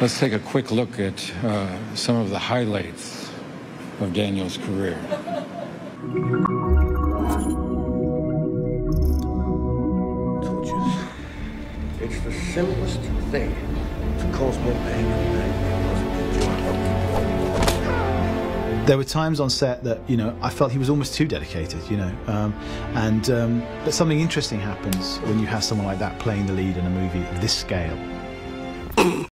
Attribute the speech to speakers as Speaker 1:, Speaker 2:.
Speaker 1: Let's take a quick look at some of the highlights of Daniel's career.
Speaker 2: Tortures. It's the simplest thing to cause more pain than enjoyment.
Speaker 3: There were times on set that, you know, I felt he was almost too dedicated, you know, but something interesting happens when you have someone like that playing the lead in a movie of this scale.